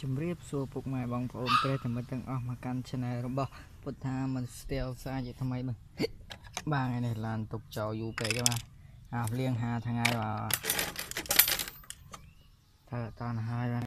ជំរាបសួរពុកម៉ែបងប្អូនប្រិយមិត្តទាំងអស់មកកាន់ Channel របស់ពុទ្ធថាមិនស្ទាល់ស្អាតជាថ្មីបាទបាទថ្ងៃនេះឡានទុកចោលយូរពេកបាទអាលៀង5ថ្ងៃបាទធ្វើអត់តាន់ហើយ